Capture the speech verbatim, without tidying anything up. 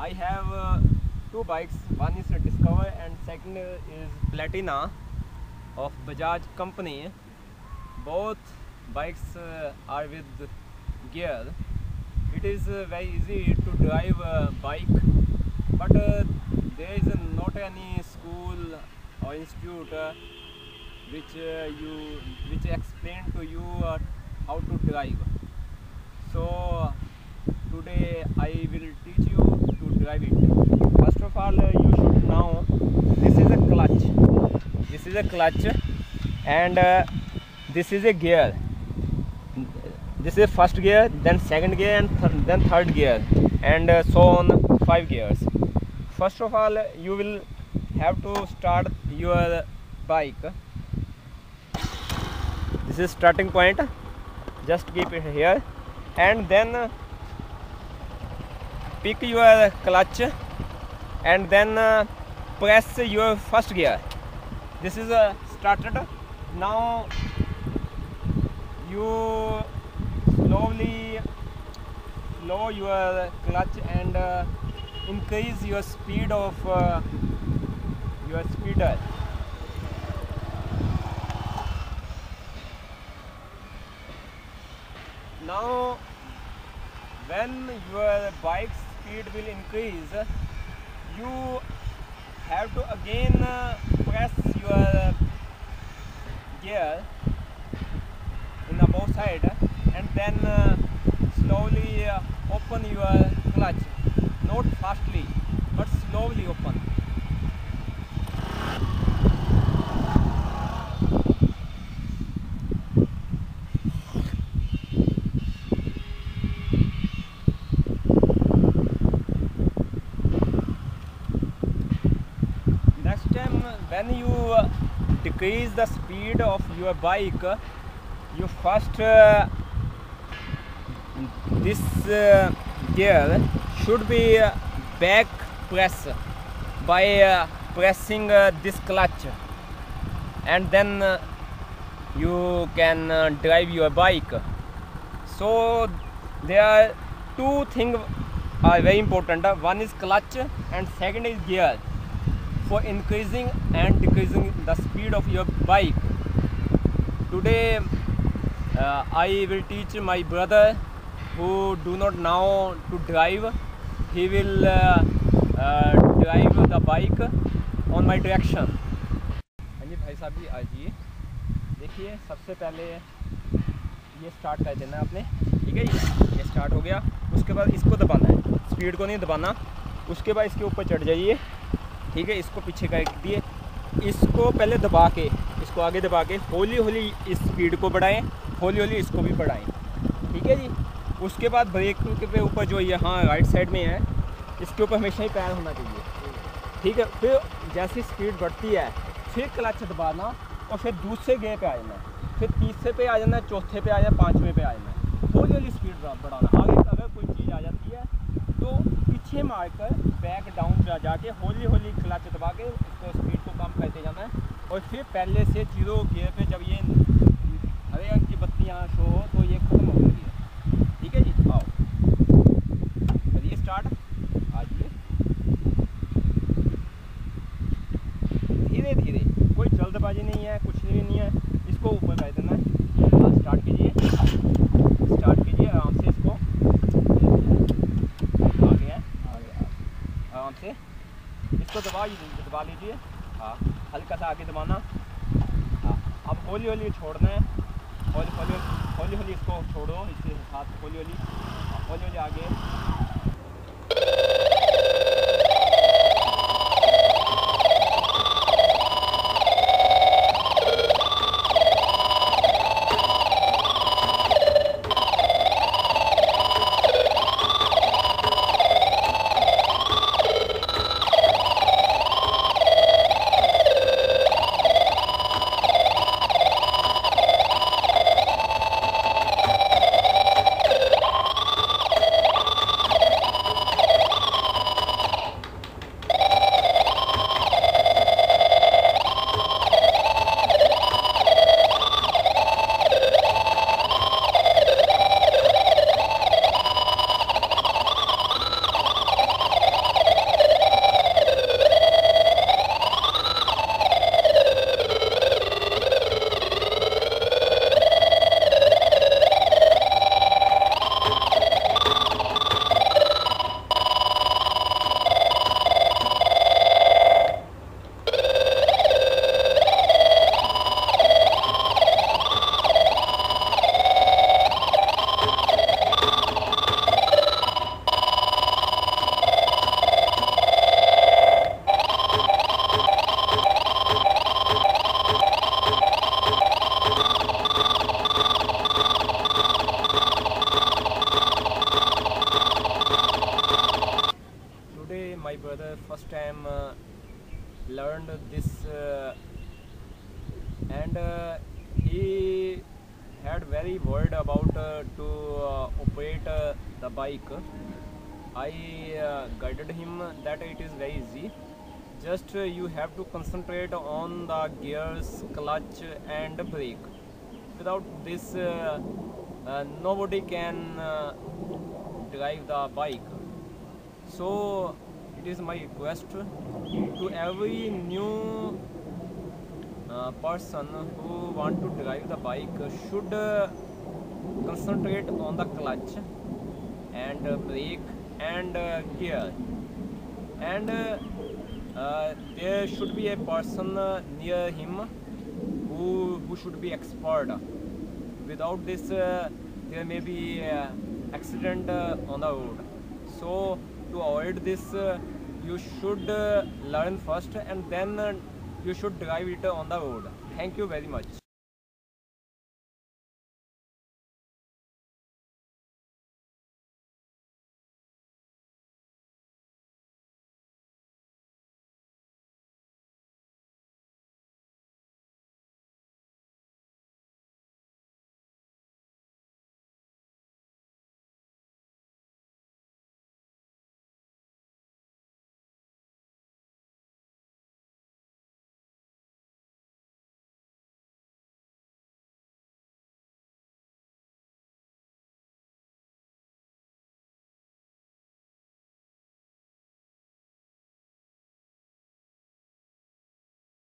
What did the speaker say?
I have uh, two bikes. One is a Discover and second is Platina of Bajaj company. Both bikes uh, are with gear. It is uh, very easy to drive a bike, but uh, there is uh, not any school or institute uh, which uh, you which explain to you uh, how to drive. So today I will teach you to drive it. First of all, uh, you should know this is a clutch. This is a clutch, and uh, this is a gear. This is first gear, then second gear, and th then third gear, and uh, so on, five gears. First of all, you will have to start your bike. This is starting point. Just keep it here, and then uh, pick your clutch, and then uh, press your first gear. This is uh, started. Now you slowly slow your clutch and uh, increase your speed of uh, your speeder. Now when your bike speed will increase, you have to again uh, press your gear in the both side, and then uh, slowly uh, open your clutch, not fastly but slowly open. Next time when you uh, decrease the speed of your bike, you first uh, this uh, gear should be uh, back press by uh, pressing uh, this clutch, and then uh, you can uh, drive your bike. So there are two things are very important. One is clutch and second is gear, for increasing and decreasing the speed of your bike. Today uh, I will teach my brother who do not know to drive. He will uh, uh, drive the bike on my direction. हाँ जी भाई साहब जी, आइए देखिए। सबसे पहले ये start कर देना है आपने, ठीक है जी। ये स्टार्ट हो गया, उसके बाद इसको दबाना है, स्पीड को नहीं दबाना। उसके बाद इसके ऊपर चढ़ जाइए, ठीक है। इसको पीछे कर दिए, इसको पहले दबा के, इसको आगे दबा के हौली हौली इस स्पीड को बढ़ाएं, हौली हौली इसको भी बढ़ाएं, ठीक है जी। उसके बाद ब्रेक के ऊपर जो यहाँ राइट साइड में है, इसके ऊपर हमेशा ही पैर होना चाहिए, ठीक है। फिर जैसी स्पीड बढ़ती है फिर क्लच दबाना, और फिर दूसरे गेयर पे आ जाना, फिर तीसरे पे आ जाना, चौथे पे आ जाना, पाँचवें पे आ जाना, हौली हौली स्पीड बढ़ाना। आगे अगर कोई चीज़ आ जाती है तो पीछे मार कर बैक डाउन जा जाके हौली हौली क्लच दबा के इसको स्पीड को कम करते जाना है। और फिर पहले से जीरो गियर पे जब ये हरे रंग की बत्तियाँ शो हो तो ये ख़त्म हो गई है, ठीक है जी। आओ करिए स्टार्ट, आइए धीरे धीरे, कोई जल्दबाजी नहीं है, कुछ भी नहीं है। इसको ऊपर कर देना है। स्टार्ट कीजिए, स्टार्ट कीजिए आराम से। इसको आगे है, आगे आराम से इसको दबा दबा लीजिए। हाँ, हल्का सा आगे दबाना। हाँ, अब हौली हौली छोड़ना है, हौली हौली हौली हौली इसको छोड़ो, इसके हाथ हौली हौली हौली हौली आगे। this uh, and uh, he had very worried about uh, to uh, operate uh, the bike. I uh, guided him that it is very easy. Just uh, you have to concentrate on the gears, clutch and brake. Without this, uh, uh, nobody can uh, drive the bike. So it is my request to every new uh, person who want to drive the bike should uh, concentrate on the clutch and uh, brake and uh, gear, and uh, uh, there should be a person uh, near him who, who should be expert. Without this, uh, there may be uh, accident uh, on the road. So to avoid this, uh, you should uh, learn first and then uh, you should drive it on the road. Thank you very much.